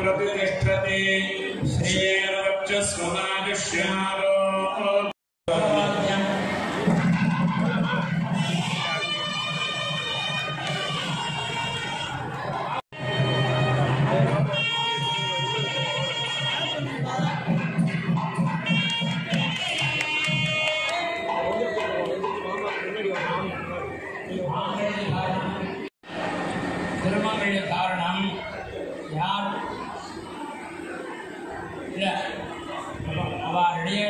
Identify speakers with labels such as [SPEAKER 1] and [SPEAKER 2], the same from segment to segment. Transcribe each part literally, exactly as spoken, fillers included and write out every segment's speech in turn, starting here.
[SPEAKER 1] प्रतिष्ठते श्रीरवच्चस्वमादिश्यारो
[SPEAKER 2] திருமகளுடைய காரணம் யார் இல்லை அவருடைய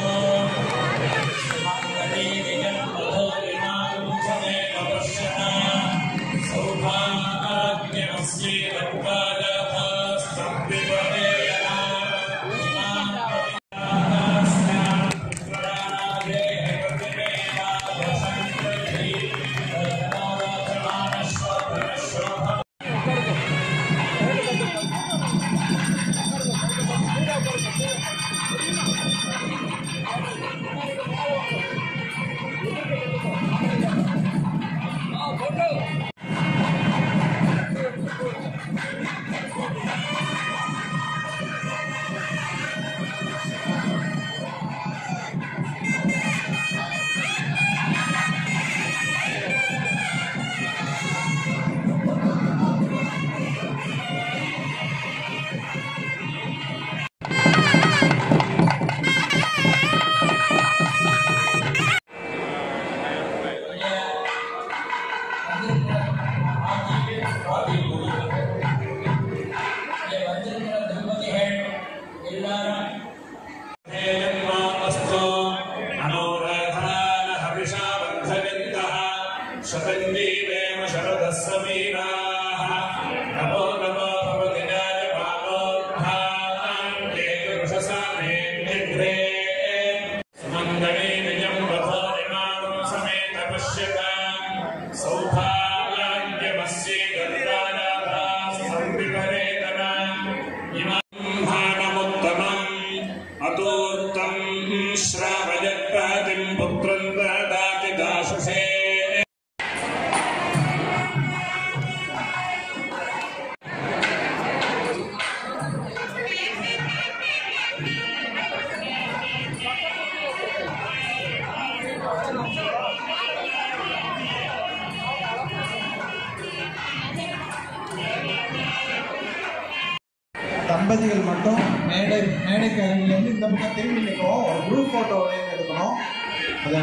[SPEAKER 3] தம்பதிகள் மட்டும் மேடை மேடைக்கு அருகிலேருந்து இந்த பக்கம் திரும்பி நிற்கும். ஒரு குரூப் ஃபோட்டோ எடுக்கணும். அதை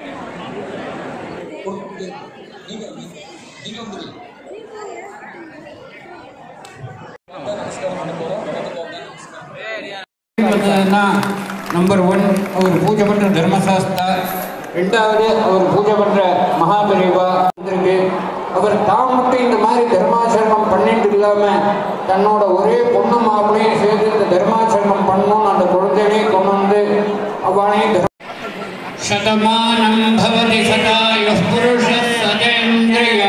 [SPEAKER 2] நம்பர் ஒன் அவர் பூஜை பண்ணுற தர்மசாஸ்தா, ரெண்டாவது அவர் பூஜை பண்ணுற மகாபெரிவா இருக்கு. அவர் தான் மட்டும் இந்த மாதிரி தர்மாச்சரணம் பண்ணிட்டு இல்லாமல் தன்னோட ஒரே பொண்ணு மாப்பிளையும் சேர்த்து இந்த தர்மாச்சரணம் பண்ணணும்னு அந்த குழந்தையே கொண்டு வந்து அவனையும் சதமானம் பவதி சதாயுஷ் புருஷஸ் சதேந்திரிய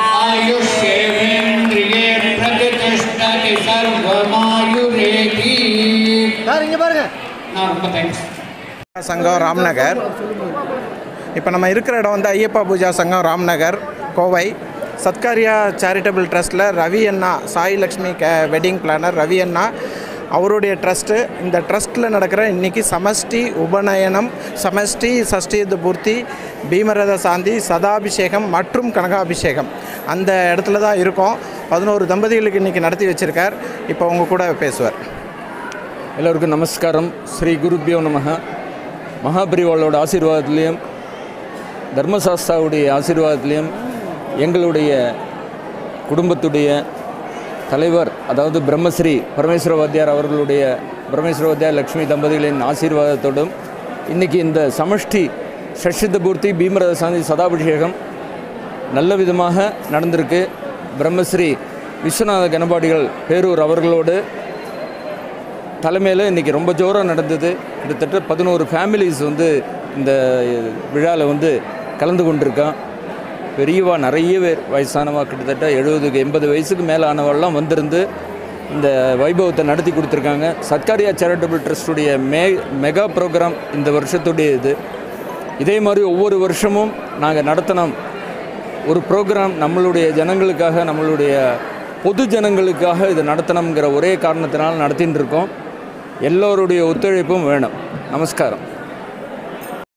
[SPEAKER 2] ஆயுஷ்யேவேந்திரியே பிரதிஷ்டதி சர்வமாயுரேதி.
[SPEAKER 3] இங்கே பாருங்க.
[SPEAKER 2] நான் ரொம்ப தேங்க்ஸ்.
[SPEAKER 3] சங்கம் ராம்நகர். இப்போ நம்ம இருக்கிற இடம் வந்து ஐயப்பா பூஜா சங்கம் ராம்நகர் கோவை. சத்காரியா சேரிட்டபிள் ட்ரஸ்ட்டில் Ravi anna, Sai Lakshmi K wedding planner Ravi anna அவருடைய ட்ரஸ்ட்டு. இந்த ட்ரஸ்ட்டில் நடக்கிற இன்றைக்கி சமஷ்டி உபநயனம், சமஷ்டி சஷ்டியுத்த பூர்த்தி, பீமரத சாந்தி, சதாபிஷேகம் மற்றும் கனகாபிஷேகம் அந்த இடத்துல தான் இருக்கோம். பதினோரு தம்பதிகளுக்கு இன்றைக்கி நடத்தி வச்சுருக்கார். இப்போ உங்கள் கூட பேசுவார்.
[SPEAKER 4] எல்லோருக்கும் நமஸ்காரம். ஸ்ரீ குருபியோ நமக. மகாபெரிவாளோட ஆசீர்வாதத்துலேயும் தர்மசாஸ்தாவுடைய ஆசீர்வாதத்துலேயும் எங்களுடைய குடும்பத்துடைய தலைவர் அதாவது பிரம்மஸ்ரீ பரமேஸ்வரவாத்தியார் அவர்களுடைய பரமேஸ்வரவாத்தியார் லக்ஷ்மி தம்பதிகளின் ஆசீர்வாதத்தோடும் இன்றைக்கி இந்த சமஷ்டி ஷஷ்டித்த பூர்த்தி பீமரத சாந்தி சதாபிஷேகம் நல்ல விதமாக நடந்திருக்கு. பிரம்மஸ்ரீ விஸ்வநாத கணபாடிகள் பேரூர் அவர்களோடு தலைமையில் இன்றைக்கி ரொம்ப ஜோராக நடந்தது. கிட்டத்தட்ட பதினோரு ஃபேமிலிஸ் வந்து இந்த விழாவில் வந்து கலந்து கொண்டிருக்கான். பெரியவா நிறைய பேர் வயசானவா கிட்டத்தட்ட எழுபதுக்கு எண்பது வயசுக்கு மேலே ஆனவெல்லாம் வந்திருந்து இந்த வைபவத்தை நடத்தி கொடுத்துருக்காங்க. சத்காரியா சேரிட்டபிள் ட்ரஸ்ட்டுடைய மே மெகா ப்ரோக்ராம் இந்த வருஷத்துடைய இது. இதே மாதிரி ஒவ்வொரு வருஷமும் நாங்கள் நடத்தினோம் ஒரு ப்ரோக்ராம் நம்மளுடைய ஜனங்களுக்காக, நம்மளுடைய பொது ஜனங்களுக்காக இதை நடத்தணுங்கிற ஒரே காரணத்தினால் நடத்தின்னு இருக்கோம். எல்லோருடைய ஒத்துழைப்பும் வேணும். நமஸ்காரம்.